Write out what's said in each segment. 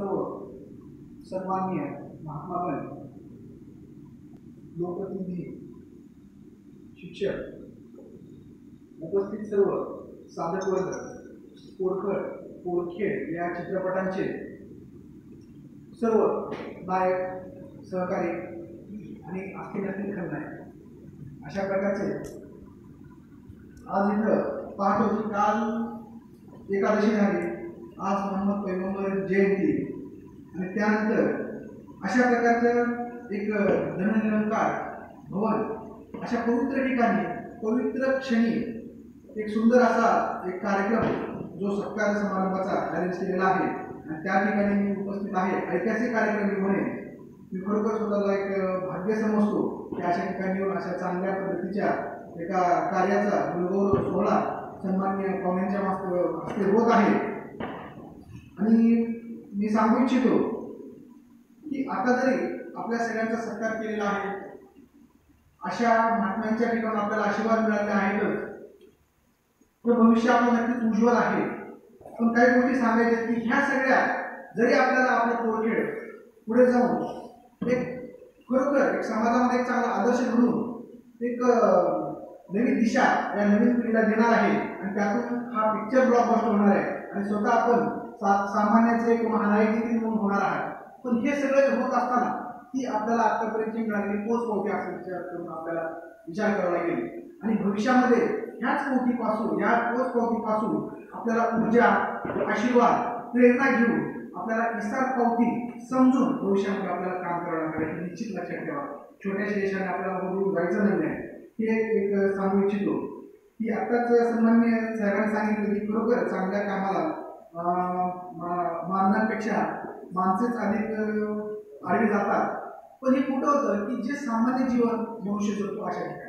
सर्व सन्माननीय महात्मागण, लोकप्रतिनिधी, शिक्षक, उपस्थित सर्व साधक वर्ग, पोरखड पोरखेड या चित्रपटांचे सर्व नायक, सहकारी आणि आखिरातील खलनायक अशा प्रकारचे आज इथं पाहतो की काल एकादशी झाली, आज मोहम्मद पैगंबर जयंती आणि त्यानंतर अशा प्रकारचं एक धननिरंकार भवन अशा पवित्र ठिकाणी पवित्र क्षणी एक सुंदर असा एक कार्यक्रम जो सत्कार समारंभाचा अरेंज केलेला आहे आणि त्या ठिकाणी मी उपस्थित आहे। ऐतिहासिक कार्यक्रम म्हणून मी खरोखर स्वतःला एक भाग्य समजतो की अशा ठिकाणी येऊन अशा चांगल्या पद्धतीच्या एका कार्याचा गुणगौरव सोहळा सन्माननीय पाहुण्यांच्या हस्ते होत आहे। आणि मी सांगू इच्छितो की आता जरी आपल्या सगळ्यांचा सत्कार केलेला आहे, अशा महात्म्यांच्या ठिकाणी आपल्याला आशीर्वाद मिळाले आहेतच, तर भविष्य आपलं नक्कीच उज्ज्वल आहे। पण काही गोष्टी सांगायच्या की ह्या सगळ्या जरी आपल्याला आपलं पोरखेड पुढे जाऊन एक खरोखर एक समाजामध्ये एक चांगला आदर्श घडून एक नवी दिशा या नवीन पिढीला देणार आहे आणि त्यातून हा पिक्चर ब्लॉकबस्टर होणार आहे आणि स्वतः आपण सामान्याचे एक महानायक देखील म्हणून होणार आहे। पण हे सगळं होत असताना ती आपल्याला आतापर्यंत मिळालेली पोच पावती असा विचार करून आपल्याला विचार करावा लागेल आणि भविष्यामध्ये ह्याच पावतीपासून या पोच पावतीपासून आपल्याला ऊर्जा, आशीर्वाद, प्रेरणा घेऊन आपल्याला इसार पावती समजून भविष्यामध्ये आपल्याला काम करावं लागेल। निश्चित लक्षात ठेवा, छोट्याशा देशाने आपल्याला बदलून जायचं नाही हे एक सांगू इच्छितो की आताच सन्माननीय साहेबांनी सांगितलं की खरोखर चांगल्या कामाला मानण्यापेक्षा माणसेच अधिक आडवी जातात। पण हे कुठं होतं की जे सामान्य जीवन मनुष्य जगतो अशा ठिकाणी,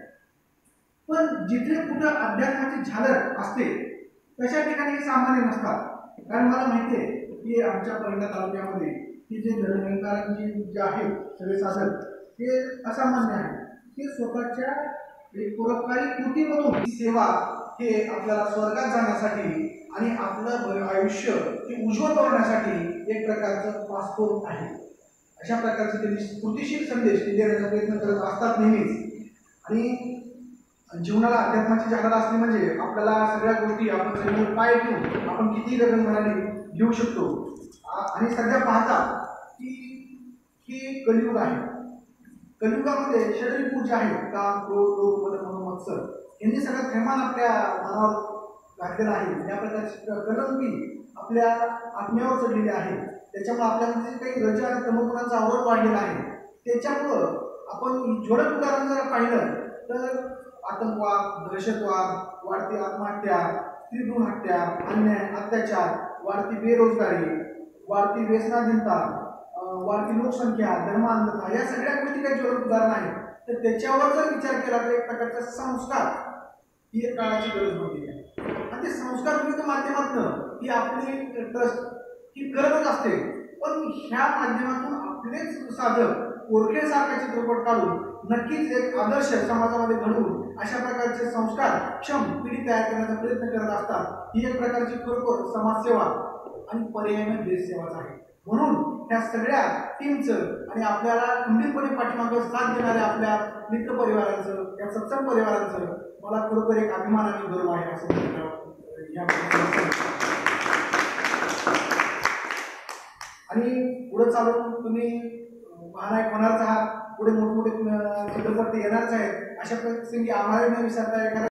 पण जिथे कुठं अध्यात्माची झालर असते तशा ठिकाणी सामान्य नसतात। कारण मला माहिती आहे की आमच्या परिणा तालुक्यामध्ये की जे धर्मनिरंकारांची जे आहेत सगळे साधक ते असामान्य आहेत, ते स्वतःच्या एक परोपकारी कृतीमधून सेवा हे आपल्याला स्वर्गात जाण्यासाठी आणि आपलं आयुष्य हे उज्ज्वल बनवण्यासाठी एक प्रकारचं पासपोर्ट आहे। अशा प्रकारचे त्यांनी स्फूर्तिशील संदेश देण्याचा प्रयत्न करत असतात नेहमीच। आणि जीवनाला अध्यात्माची जागा असली म्हणजे आपल्याला सगळ्या गोष्टी आपण जमिनीवर पाय ठेवून आपण किती गगनभराने घेऊ शकतो। आणि सध्या पाहता की कलियुग आहे, कलियुगामध्ये षडरी पूजा आहे, काम, क्रोध, लोभ, मद, मत्सर यांनी सगळं थैमान आपल्या मनावर घातलेलं आहे। या प्रकारची कलंकी आपल्या आत्म्यावर चढलेली आहे। त्याच्यामुळे आपल्यामध्ये काही रजा आणि तमोगुणाचा आवड वाढलेला आहे। त्याच्यामुळं आपण ज्वलक उदाहरण जर पाहिलं तर आतंकवाद, दहशतवाद, वाढती आत्महत्या, स्त्रीभ्रूण हत्या, अन्याय, अत्याचार, वाढती बेरोजगारी, वाढती व्यसनाधीनता, वाढती लोकसंख्या, धर्मांधता या सगळ्या गोष्टी काही ज्वलक उदाहरण आहेत। तर त्याच्यावर जर विचार केला तर एक प्रकारचा संस्कार ही एक काळाची गरज बनली आहे आणि ते संस्कार विविध माध्यमातून ही आपली ट्रस्ट ही करतच असते। पण ह्या माध्यमातून आपलेच साधक पोरखेसारखा चित्रपट काढून नक्कीच एक आदर्श समाजामध्ये घडवून अशा प्रकारचे संस्कार क्षम पिढी तयार करण्याचा प्रयत्न करत असतात। ही एक प्रकारची खरोखर समाजसेवा आणि पर्यायी देशसेवाच आहे। म्हणून ह्या सगळ्या टीमचं आणि आपल्याला खंबीरपणे पाठीमागं साथ देणाऱ्या आपल्या मित्रपरिवारांचं, या सत्संग परिवारांचं मला खरोखर एक अभिमान आणि गर्व आहे असं आणि पुढे चालून तुम्ही महानायक होणारच आहात, पुढे मोठमोठे चित्रपट येणारच आहेत। अशा प्रसंगी आम्हाला न विसरता एखाद्या